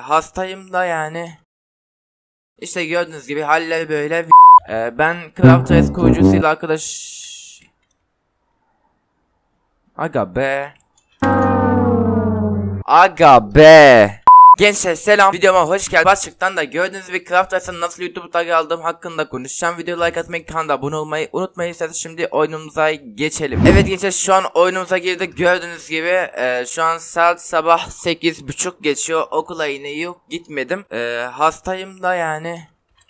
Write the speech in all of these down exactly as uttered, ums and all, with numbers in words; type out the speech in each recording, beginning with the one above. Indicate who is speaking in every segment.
Speaker 1: hastayım da yani. İşte gördüğünüz gibi haller böyle. Ee, ben CraftRace kurucusuyla arkadaş. Aga be. Aga be. Gençler selam, videoma hoş geldiniz. Başlıktan da gördüğünüz gibi CraftRace'ın nasıl YouTube tagı aldığım hakkında konuşacağım. Videoya like atmayı, kanala abone olmayı unutmayın. Şimdi oyunumuza geçelim. Evet gençler, şu an oyunumuza girdik. Gördüğünüz gibi e, şu an saat sabah sekiz buçuk geçiyor. Okula yine yok, gitmedim. E, hastayım da yani.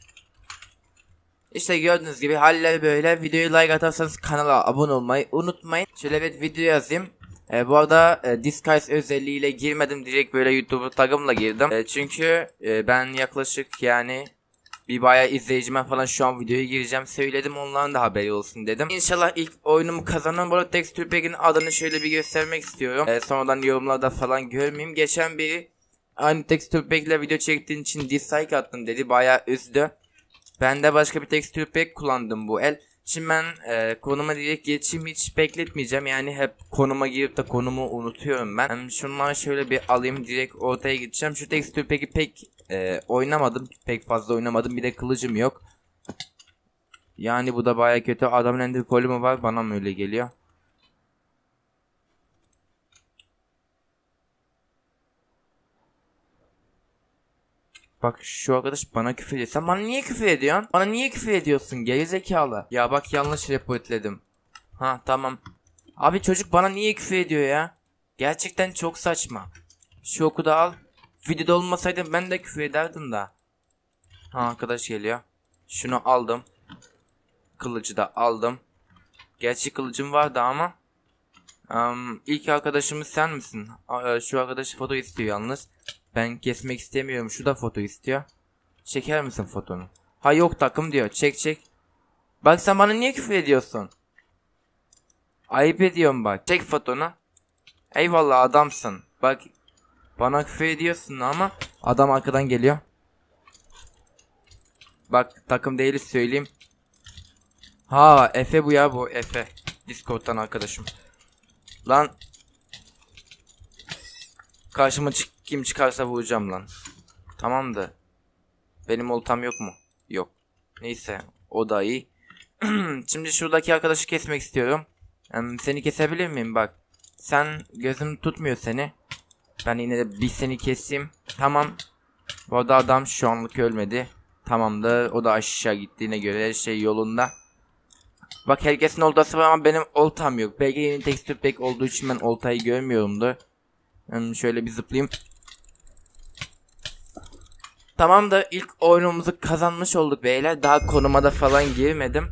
Speaker 1: İşte gördüğünüz gibi haller böyle. Videoyu like atarsanız kanala abone olmayı unutmayın. Şöyle bir video yazayım. E, bu arada e, Disguise özelliğiyle girmedim, direkt böyle YouTube tagımla girdim. E, çünkü e, ben yaklaşık yani bir bayağı izleyicime falan şu an videoya gireceğim söyledim, onların da haberi olsun dedim. İnşallah ilk oyunumu kazanırım. Bu arada Texture Pack'in adını şöyle bir göstermek istiyorum. E, sonradan yorumlarda falan görmeyeyim. Geçen biri aynı Texture Pack ile video çektiğin için dislike attın dedi, bayağı üzdü. Ben de başka bir Texture Pack kullandım bu el. Şimdi ben e, konuma direkt geçeyim, hiç bekletmeyeceğim. Yani hep konuma girip de konumu unutuyorum ben. Yani şunları şöyle bir alayım, direkt ortaya gideceğim. Şu Texture Pack'i pek e, oynamadım. Pek fazla oynamadım. Bir de kılıcım yok. Yani bu da baya kötü. Adamın ender pearl'ü mü var? Bana mı öyle geliyor? Bak şu arkadaş bana küfür ediyor. Sen bana niye küfür ediyorsun? Bana niye küfür ediyorsun gerizekalı? Ya bak yanlış reportledim. Ha tamam. Abi çocuk bana niye küfür ediyor ya? Gerçekten çok saçma. Şu oku da al. Videoda olmasaydım ben de küfür ederdim da. Ha arkadaş geliyor. Şunu aldım. Kılıcı da aldım. Gerçi kılıcım vardı ama. Um, ilk arkadaşımız sen misin? Şu arkadaş foto istiyor yalnız. Ben kesmek istemiyorum. Şu da foto istiyor. Çeker misin fotonu? Ha yok takım diyor. Çek çek. Bak sen bana niye küfür ediyorsun? Ayıp ediyorum bak. Çek fotonu. Eyvallah adamsın. Bak bana küfür ediyorsun ama adam arkadan geliyor. Bak takım değiliz söyleyeyim. Ha Efe bu ya, bu Efe. Discord'dan arkadaşım. Lan. Karşıma çık kim çıkarsa vuracağım lan. Tamamdı. Benim oltam yok mu? Yok. Neyse o da iyi. Şimdi şuradaki arkadaşı kesmek istiyorum. Yani seni kesebilir miyim bak. Sen gözüm tutmuyor seni. Ben yine de bir seni keseyim. Tamam. Bu arada adam şu anlık ölmedi. Tamamdır. O da aşağı gittiğine göre her şey yolunda. Bak herkesin oltası var ama benim oltam yok. Belki yeni texture pack olduğu için ben oltayı görmüyorumdur. Yani şöyle bir zıplayayım. Tamam da ilk oyunumuzu kazanmış olduk beyler. Daha konuma da falan girmedim.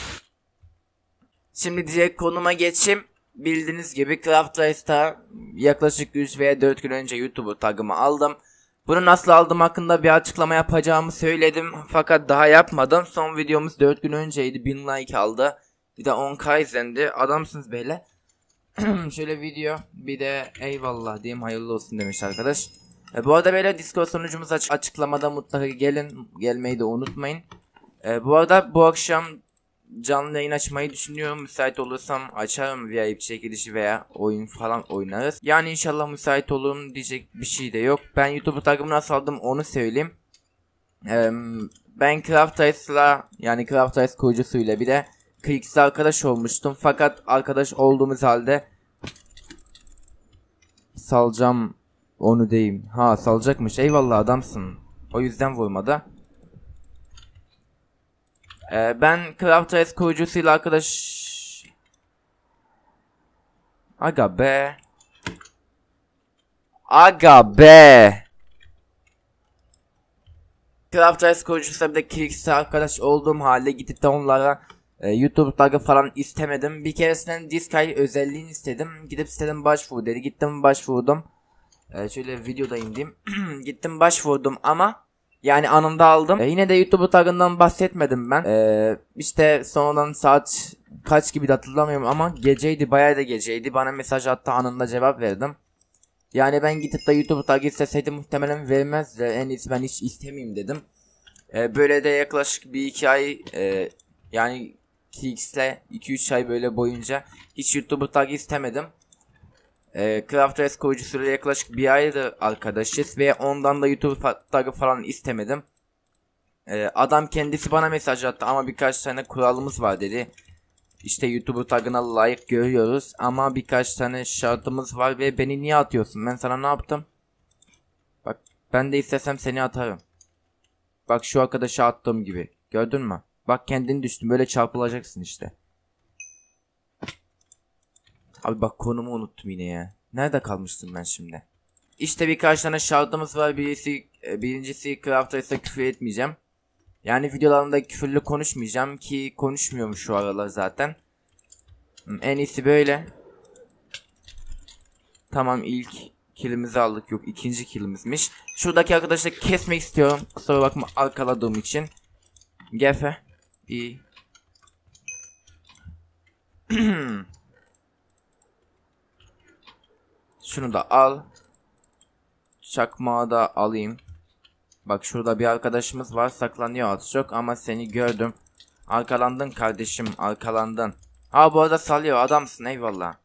Speaker 1: Şimdi direkt konuma geçeyim. Bildiğiniz gibi CraftRace'ta yaklaşık üç veya dört gün önce YouTube tagımı aldım. Bunu nasıl aldım hakkında bir açıklama yapacağımı söyledim. Fakat daha yapmadım. Son videomuz dört gün önceydi. bin like aldı. Bir de on bin izlendi. Adamsınız beyler. Şöyle video. Bir de eyvallah diyeyim, hayırlı olsun demiş arkadaş. E, bu arada böyle Discord sunucumuz aç açıklamada, mutlaka gelin. Gelmeyi de unutmayın. E, bu arada bu akşam canlı yayın açmayı düşünüyorum. Müsait olursam açarım, V I P çekilişi veya oyun falan oynarız. Yani inşallah müsait olurum diyecek bir şey de yok. Ben YouTube tagımı nasıl aldım onu söyleyeyim. Ee, ben CraftRace'la yani CraftRace kurucusuyla bir de Krix'le arkadaş olmuştum. Fakat arkadaş olduğumuz halde salacağım onu diyeyim. Ha salacakmış, eyvallah adamsın. O yüzden vurmadı. Ee, ben CraftRace kurucusuyla arkadaş. Aga be. Aga be. CraftRace kurucusuyla bir de Krix'le arkadaş olduğum halde gidip de onlara e, YouTube tagı falan istemedim. Bir keresinden Disguise özelliğini istedim. Gidip istedim başvur dedi. Gittim başvurdum. E, şöyle videoda indim. Gittim başvurdum ama yani anında aldım. Ee, yine de YouTube tagından bahsetmedim ben. Ee, işte sonradan saat kaç gibi de hatırlamıyorum ama geceydi, bayağı da geceydi. Bana mesaj attı, anında cevap verdim. Yani ben gidip de YouTube tagı isteseydim muhtemelen vermezdi. En iyisi ben hiç istemeyeyim dedim. Ee, böyle de yaklaşık bir iki ay e, yani X'le iki üç ay böyle boyunca hiç YouTube tagı istemedim. E, Crafters kurucusuyla yaklaşık bir aydır arkadaşız ve ondan da YouTube tagı falan istemedim. E, adam kendisi bana mesaj attı ama birkaç tane kuralımız var dedi. İşte YouTube tagına layık görüyoruz ama birkaç tane şartımız var ve beni niye atıyorsun? Ben sana ne yaptım? Bak ben de istesem seni atarım. Bak şu arkadaşa attığım gibi. Gördün mü? Bak kendini düştün, böyle çarpılacaksın işte. Abi bak konumu unuttum yine ya. Nerede kalmıştım ben şimdi? İşte birkaç tane şartımız var. Birisi, birincisi Crafters'a küfür etmeyeceğim. Yani videolarımda küfürlü konuşmayacağım ki konuşmuyorum şu aralar zaten. En iyisi böyle. Tamam, ilk killimizi aldık. Yok, ikinci killimizmiş. Şuradaki arkadaşı kesmek istiyorum. Kusura bakma arkaladığım için. Gefe. İyi. Şunu da al. Çakmağı da alayım. Bak şurada bir arkadaşımız var, saklanıyor az çok ama seni gördüm. Arkalandın kardeşim, arkalandın. Ha bu arada salıyor, adamsın, eyvallah.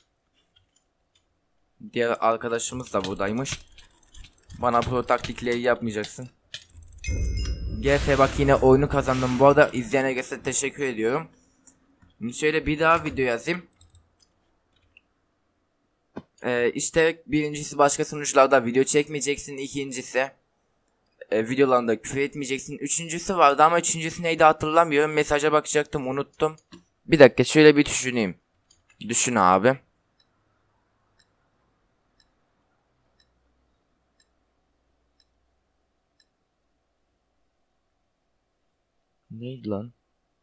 Speaker 1: Diğer arkadaşımız da buradaymış. Bana pro taktikleri yapmayacaksın. G F bak yine oyunu kazandım. Bu arada izleyen herkese teşekkür ediyorum. Şimdi şöyle bir daha video yazayım. Ee, işte birincisi başka sunucularda video çekmeyeceksin. İkincisi e, videolarında küfür etmeyeceksin. Üçüncüsü vardı ama üçüncüsü neydi hatırlamıyorum. Mesaja bakacaktım, unuttum. Bir dakika şöyle bir düşüneyim. Düşün abi. Neydi lan?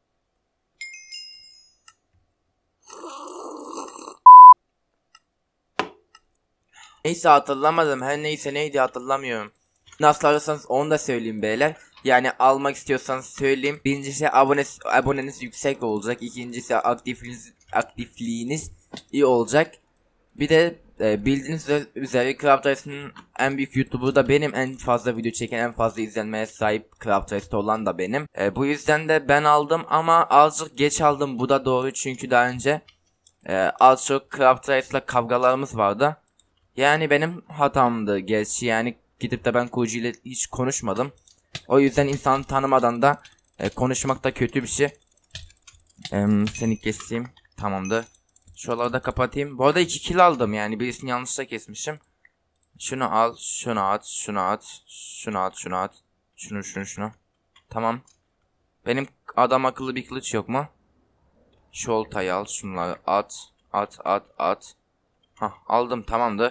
Speaker 1: Neyse hatırlamadım. Her neyse neydi hatırlamıyorum. Nasıl ararsanız onu da söyleyeyim beyler. Yani almak istiyorsanız söyleyeyim. Birincisi abonesi, aboneniz yüksek olacak. İkincisi aktifliğiniz, aktifliğiniz iyi olacak. Bir de e, bildiğiniz üzere Crafters'ın en büyük YouTuber'ı da benim. En fazla video çeken, en fazla izlenmeye sahip Crafters'ta olan da benim. E, bu yüzden de ben aldım ama azıcık geç aldım. Bu da doğru çünkü daha önce e, az çok Crafters'la kavgalarımız vardı. Yani benim hatamdı gerçi, yani gidip de ben kurucu ile hiç konuşmadım. O yüzden insanı tanımadan da e, konuşmak da kötü bir şey. E, seni keseyim. Tamamdır. Şuraları da kapatayım. Bu arada iki kill aldım, yani birisini yanlışla kesmişim. Şunu al, şunu at, şunu at, şunu at, şunu at. Şunu, şunu, şunu. Tamam. Benim adam akıllı bir kılıç yok mu? Şu oltayı al, şunları at, at, at, at. Hah, aldım, tamamdır.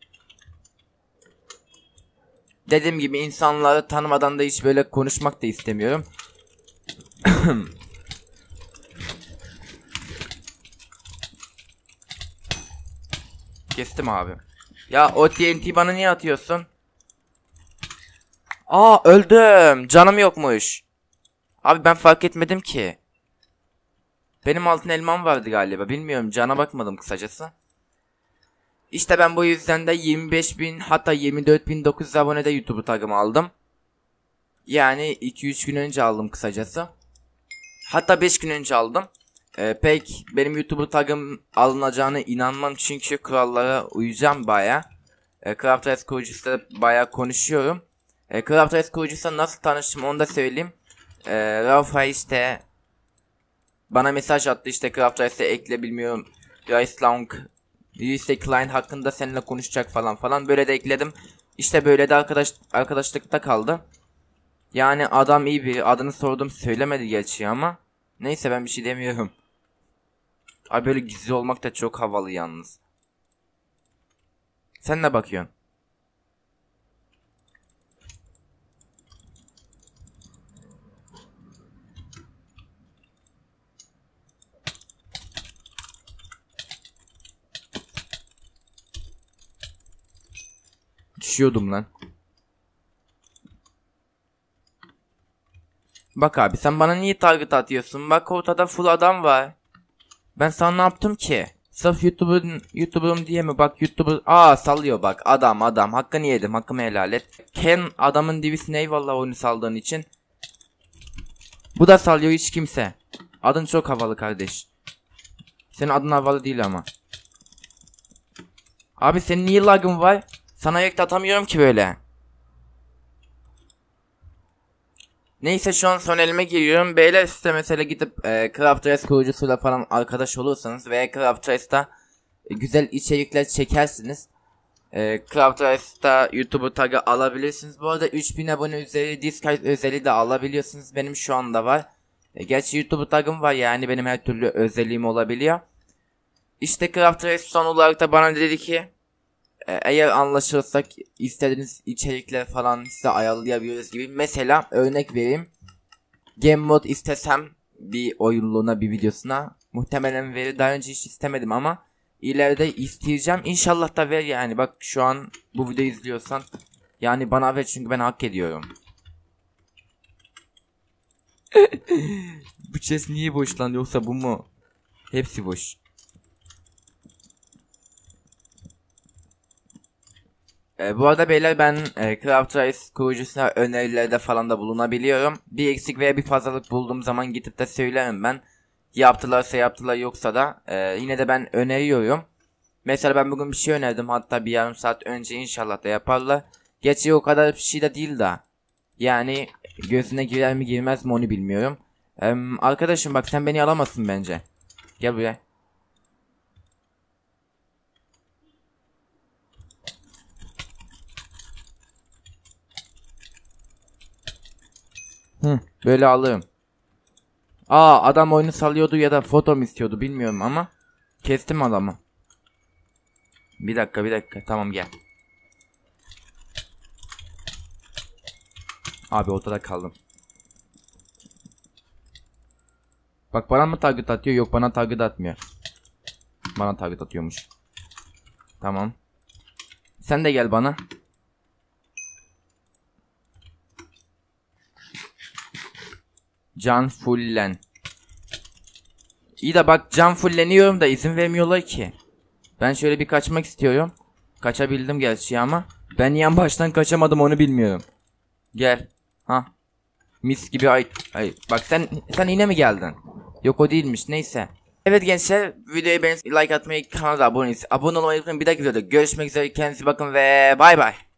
Speaker 1: Dediğim gibi insanları tanımadan da hiç böyle konuşmak da istemiyorum. Kestim abi. Ya o T N T bana niye atıyorsun? Aa öldüm. Canım yokmuş. Abi ben fark etmedim ki. Benim altın elmam vardı galiba. Bilmiyorum, cana bakmadım kısacası. İşte ben bu yüzden de yirmi beş bin hatta yirmi dört bin dokuz yüz abonede YouTube tagımı aldım. Yani iki üç gün önce aldım kısacası. Hatta beş gün önce aldım. Ee, pek benim YouTube tagım alınacağına inanmam çünkü kurallara uyacağım baya. Ee, Crafters kurucusuyla baya konuşuyorum. Ee, Crafters kurucusuyla nasıl tanıştım onu da söyleyeyim. Ee, Rafa işte bana mesaj attı, işte Crafters'e ekle, bilmiyorum. Rice Long Lise Klein hakkında seninle konuşacak falan falan, böyle de ekledim. İşte böyle de arkadaş arkadaşlıkta kaldı. Yani adam iyi bir, adını sordum söylemedi gerçi ama neyse ben bir şey demiyorum. Abi böyle gizli olmak da çok havalı yalnız. Sen ne bakıyorsun? Düşüyordum lan. Bak abi sen bana niye target atıyorsun? Bak ortada full adam var. Ben sana ne yaptım ki? Sırf YouTuber'ın YouTuber'ım diye mi? Bak YouTuber aa sallıyor bak, adam adam hakkını yedim, hakkımı helal et. Ken adamın divisine eyvallah oyunu saldığın için. Bu da sallıyor, hiç kimse. Adın çok havalı kardeş. Senin adın havalı değil ama. Abi senin niye lagın var? Sana ayakta atamıyorum ki böyle. Neyse şu an son elime giriyorum. Beyler size mesela gidip e, Craft Race kurucusuyla falan arkadaş olursanız veya Craft Race'da e, güzel içerikler çekersiniz. E, Craft Race'da YouTube tagı alabilirsiniz. Bu arada üç bin abone üzeri Discord özeli de alabiliyorsunuz. Benim şu anda var. E, gerçi YouTube tagım var, yani benim her türlü özelliğim olabiliyor. İşte Craft Race son olarak da bana dedi ki e, eğer anlaşırsak istediğiniz içerikler falan size ayarlayabiliriz gibi. Mesela örnek vereyim. Game mod istesem bir oyunluğuna, bir videosuna muhtemelen verir. Daha önce hiç istemedim ama ileride isteyeceğim. İnşallah da ver yani. Bak şu an bu videoyu izliyorsan yani bana ver, çünkü ben hak ediyorum. Bu chest niye boş lan, yoksa bu mu? Hepsi boş. Ee, bu arada beyler ben e, Craft Race kurucusuna önerilerde falan da bulunabiliyorum. Bir eksik veya bir fazlalık bulduğum zaman gidip de söylerim ben. Yaptılarsa yaptılar, yoksa da e, yine de ben öneriyorum. Mesela ben bugün bir şey önerdim, hatta bir yarım saat önce, inşallah da yaparlar. Gerçi o kadar bir şey de değil de. Yani gözüne girer mi girmez mi onu bilmiyorum. Ee, arkadaşım bak, sen beni alamazsın bence. Gel buraya. Hı, böyle alırım. Aa, adam oyunu salıyordu ya da foto mu istiyordu bilmiyorum ama kestim adamı. Bir dakika bir dakika, tamam gel. Abi ortada kaldım. Bak bana mı target atıyor? Yok, bana target atmıyor. Bana target atıyormuş. Tamam. Sen de gel bana. Can fullen. İyi de bak, can fulleniyorum da izin vermiyorlar ki. Ben şöyle bir kaçmak istiyorum. Kaçabildim gerçi ama ben yan baştan kaçamadım, onu bilmiyorum. Gel. Ha. Mis gibi ay. Ay. Bak sen sen yine mi geldin? Yok, o değilmiş, neyse. Evet gençler, videoyu beğenip like atmayı, kanala abone, abone olmayı unutmayın. Bir dahaki videoda görüşmek üzere, kendinize bakın ve bay bay.